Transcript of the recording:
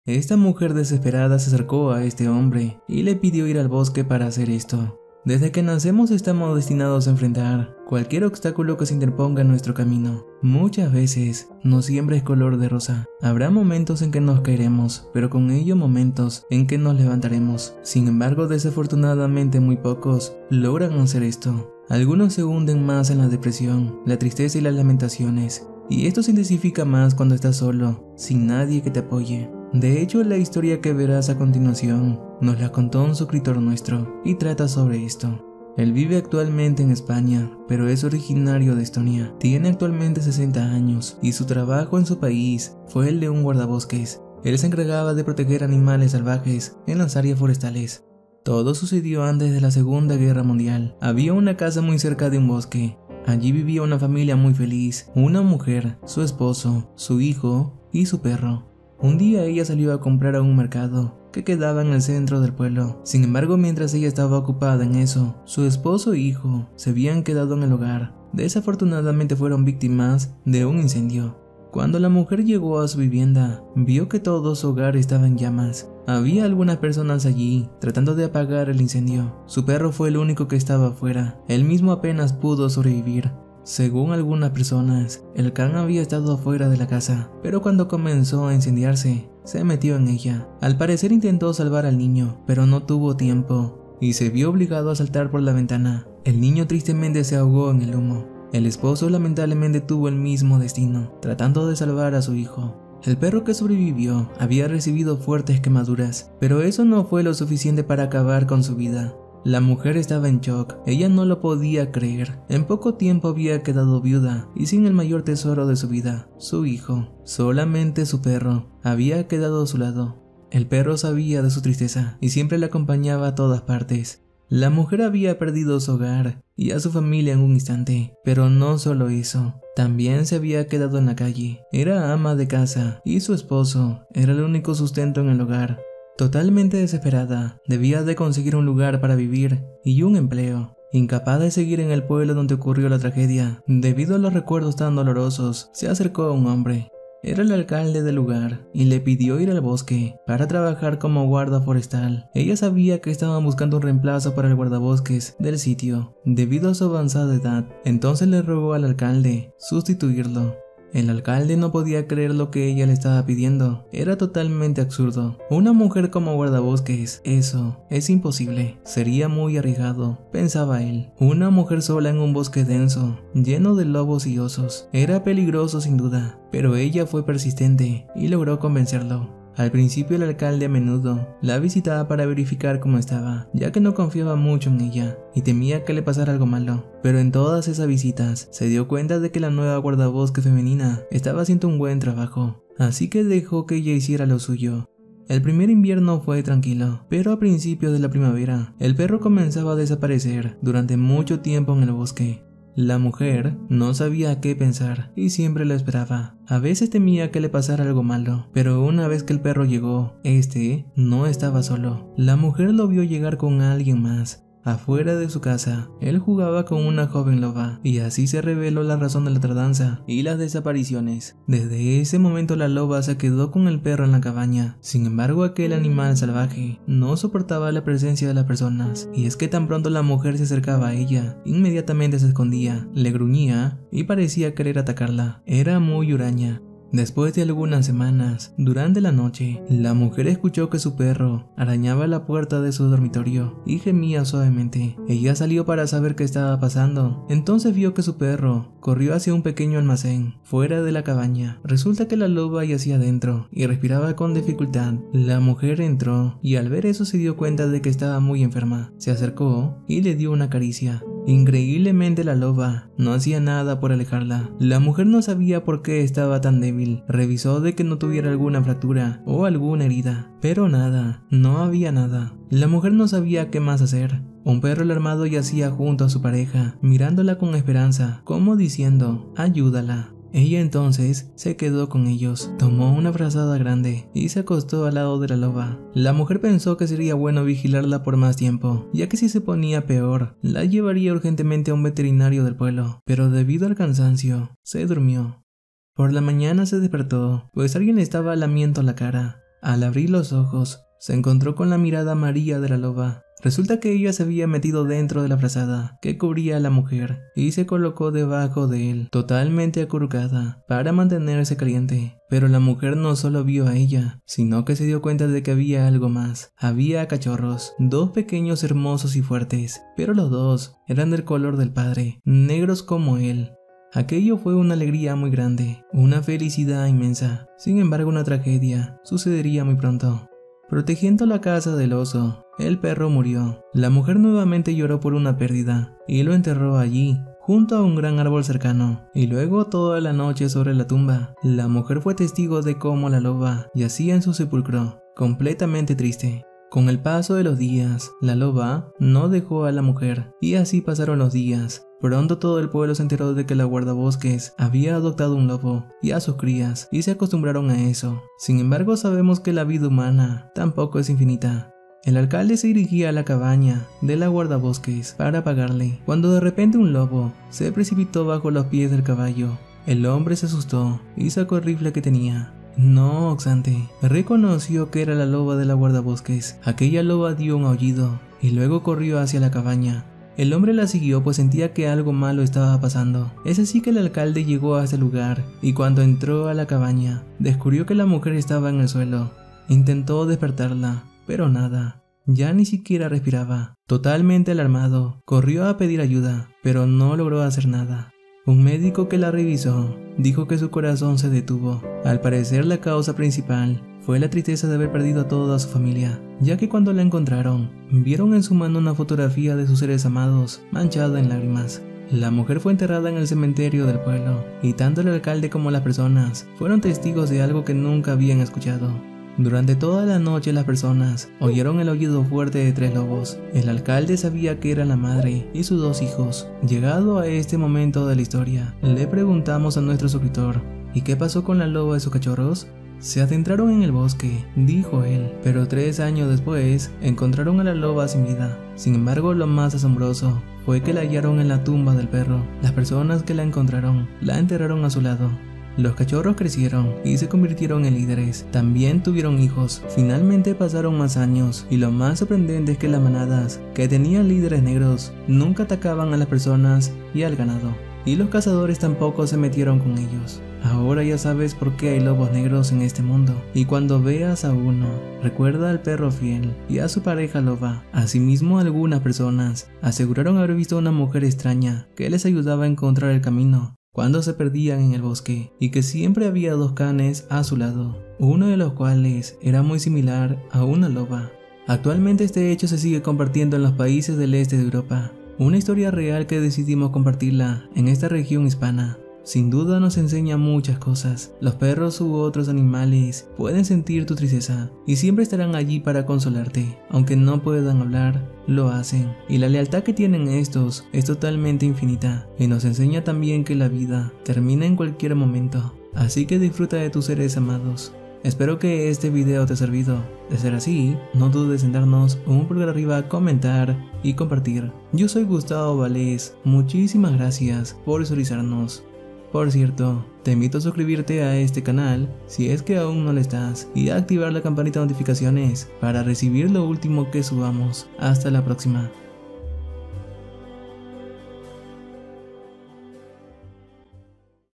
Esta mujer desesperada se acercó a este hombre y le pidió ir al bosque para hacer esto. Desde que nacemos estamos destinados a enfrentar cualquier obstáculo que se interponga en nuestro camino. Muchas veces no siempre es color de rosa. Habrá momentos en que nos caeremos, pero con ello momentos en que nos levantaremos. Sin embargo, desafortunadamente muy pocos logran hacer esto. Algunos se hunden más en la depresión, la tristeza y las lamentaciones. Y esto se intensifica más cuando estás solo, sin nadie que te apoye. De hecho, la historia que verás a continuación nos la contó un suscriptor nuestro y trata sobre esto. Él vive actualmente en España, pero es originario de Estonia. Tiene actualmente 60 años y su trabajo en su país fue el de un guardabosques. Él se encargaba de proteger animales salvajes en las áreas forestales. Todo sucedió antes de la Segunda Guerra Mundial. Había una casa muy cerca de un bosque. Allí vivía una familia muy feliz, una mujer, su esposo, su hijo y su perro. Un día ella salió a comprar a un mercado que quedaba en el centro del pueblo. Sin embargo, mientras ella estaba ocupada en eso, su esposo e hijo se habían quedado en el hogar. Desafortunadamente fueron víctimas de un incendio. Cuando la mujer llegó a su vivienda, vio que todo su hogar estaba en llamas. Había algunas personas allí tratando de apagar el incendio. Su perro fue el único que estaba afuera. Él mismo apenas pudo sobrevivir. Según algunas personas, el can había estado afuera de la casa, pero cuando comenzó a incendiarse, se metió en ella. Al parecer intentó salvar al niño, pero no tuvo tiempo y se vio obligado a saltar por la ventana. El niño tristemente se ahogó en el humo. El esposo lamentablemente tuvo el mismo destino, tratando de salvar a su hijo. El perro que sobrevivió había recibido fuertes quemaduras, pero eso no fue lo suficiente para acabar con su vida. La mujer estaba en shock, ella no lo podía creer. En poco tiempo había quedado viuda y sin el mayor tesoro de su vida, su hijo. Solamente su perro había quedado a su lado. El perro sabía de su tristeza y siempre la acompañaba a todas partes. La mujer había perdido su hogar y a su familia en un instante, pero no solo eso, también se había quedado en la calle. Era ama de casa y su esposo era el único sustento en el hogar. Totalmente desesperada, debía de conseguir un lugar para vivir y un empleo. Incapaz de seguir en el pueblo donde ocurrió la tragedia, debido a los recuerdos tan dolorosos, se acercó a un hombre. Era el alcalde del lugar y le pidió ir al bosque para trabajar como guarda forestal. Ella sabía que estaban buscando un reemplazo para el guardabosques del sitio, debido a su avanzada edad. Entonces le rogó al alcalde sustituirlo. El alcalde no podía creer lo que ella le estaba pidiendo. Era totalmente absurdo. Una mujer como guardabosques, eso es imposible. Sería muy arriesgado, pensaba él. Una mujer sola en un bosque denso, lleno de lobos y osos. Era peligroso sin duda, pero ella fue persistente y logró convencerlo. Al principio el alcalde a menudo la visitaba para verificar cómo estaba, ya que no confiaba mucho en ella y temía que le pasara algo malo. Pero en todas esas visitas se dio cuenta de que la nueva guardabosque femenina estaba haciendo un buen trabajo, así que dejó que ella hiciera lo suyo. El primer invierno fue tranquilo, pero a principios de la primavera el perro comenzaba a desaparecer durante mucho tiempo en el bosque. La mujer no sabía qué pensar y siempre lo esperaba. A veces temía que le pasara algo malo, pero una vez que el perro llegó, este no estaba solo. La mujer lo vio llegar con alguien más. Afuera de su casa, él jugaba con una joven loba, y así se reveló la razón de la tardanza y las desapariciones. Desde ese momento la loba se quedó con el perro en la cabaña. Sin embargo, aquel animal salvaje no soportaba la presencia de las personas, y es que tan pronto la mujer se acercaba a ella, inmediatamente se escondía, le gruñía y parecía querer atacarla. Era muy huraña. Después de algunas semanas, durante la noche, la mujer escuchó que su perro arañaba la puerta de su dormitorio y gemía suavemente. Ella salió para saber qué estaba pasando. Entonces vio que su perro corrió hacia un pequeño almacén fuera de la cabaña. Resulta que la loba yacía adentro y respiraba con dificultad. La mujer entró y al ver eso se dio cuenta de que estaba muy enferma. Se acercó y le dio una caricia. Increíblemente la loba no hacía nada por alejarla. La mujer no sabía por qué estaba tan débil. Revisó de que no tuviera alguna fractura o alguna herida, pero nada, no había nada. La mujer no sabía qué más hacer. Un perro alarmado yacía junto a su pareja, mirándola con esperanza, como diciendo, ayúdala. Ella entonces se quedó con ellos, tomó una frazada grande y se acostó al lado de la loba. La mujer pensó que sería bueno vigilarla por más tiempo, ya que si se ponía peor, la llevaría urgentemente a un veterinario del pueblo, pero debido al cansancio, se durmió. Por la mañana se despertó, pues alguien le estaba lamiendo la cara. Al abrir los ojos, se encontró con la mirada amarilla de la loba. Resulta que ella se había metido dentro de la frazada que cubría a la mujer y se colocó debajo de él, totalmente acurrucada, para mantenerse caliente. Pero la mujer no solo vio a ella, sino que se dio cuenta de que había algo más. Había cachorros, 2 pequeños hermosos y fuertes, pero los 2 eran del color del padre, negros como él. Aquello fue una alegría muy grande, una felicidad inmensa. Sin embargo, una tragedia sucedería muy pronto. Protegiendo la casa del oso, el perro murió. La mujer nuevamente lloró por una pérdida y lo enterró allí, junto a un gran árbol cercano, y luego toda la noche sobre la tumba. La mujer fue testigo de cómo la loba yacía en su sepulcro, completamente triste. Con el paso de los días, la loba no dejó a la mujer, y así pasaron los días. Pronto todo el pueblo se enteró de que la guardabosques había adoptado un lobo y a sus crías, y se acostumbraron a eso. Sin embargo, sabemos que la vida humana tampoco es infinita. El alcalde se dirigía a la cabaña de la guardabosques para pagarle, cuando de repente un lobo se precipitó bajo los pies del caballo. El hombre se asustó y sacó el rifle que tenía. No obstante, reconoció que era la loba de la guardabosques. Aquella loba dio un aullido y luego corrió hacia la cabaña. El hombre la siguió pues sentía que algo malo estaba pasando. Es así que el alcalde llegó a ese lugar y cuando entró a la cabaña, descubrió que la mujer estaba en el suelo. Intentó despertarla, pero nada. Ya ni siquiera respiraba. Totalmente alarmado, corrió a pedir ayuda, pero no logró hacer nada. Un médico que la revisó dijo que su corazón se detuvo. Al parecer la causa principal fue la tristeza de haber perdido a toda su familia, ya que cuando la encontraron, vieron en su mano una fotografía de sus seres amados, manchada en lágrimas. La mujer fue enterrada en el cementerio del pueblo, y tanto el alcalde como las personas fueron testigos de algo que nunca habían escuchado. Durante toda la noche las personas oyeron el aullido fuerte de 3 lobos. El alcalde sabía que era la madre y sus 2 hijos. Llegado a este momento de la historia, le preguntamos a nuestro suscriptor, ¿y qué pasó con la loba y sus cachorros? Se adentraron en el bosque, dijo él, pero 3 años después encontraron a la loba sin vida. Sin embargo, lo más asombroso fue que la hallaron en la tumba del perro. Las personas que la encontraron la enterraron a su lado. Los cachorros crecieron y se convirtieron en líderes. También tuvieron hijos. Finalmente pasaron más años y lo más sorprendente es que las manadas que tenían líderes negros nunca atacaban a las personas y al ganado. Y los cazadores tampoco se metieron con ellos. Ahora ya sabes por qué hay lobos negros en este mundo. Y cuando veas a uno, recuerda al perro fiel y a su pareja loba. Asimismo, algunas personas aseguraron haber visto a una mujer extraña que les ayudaba a encontrar el camino cuando se perdían en el bosque, y que siempre había 2 canes a su lado, uno de los cuales era muy similar a una loba. Actualmente este hecho se sigue compartiendo en los países del este de Europa, una historia real que decidimos compartirla en esta región hispana. Sin duda nos enseña muchas cosas. Los perros u otros animales pueden sentir tu tristeza y siempre estarán allí para consolarte. Aunque no puedan hablar, lo hacen. Y la lealtad que tienen estos es totalmente infinita. Y nos enseña también que la vida termina en cualquier momento. Así que disfruta de tus seres amados. Espero que este video te haya servido. De ser así, no dudes en darnos un pulgar arriba, comentar y compartir. Yo soy Gustavo Valdés. Muchísimas gracias por visualizarnos. Por cierto, te invito a suscribirte a este canal si es que aún no lo estás y a activar la campanita de notificaciones para recibir lo último que subamos. Hasta la próxima.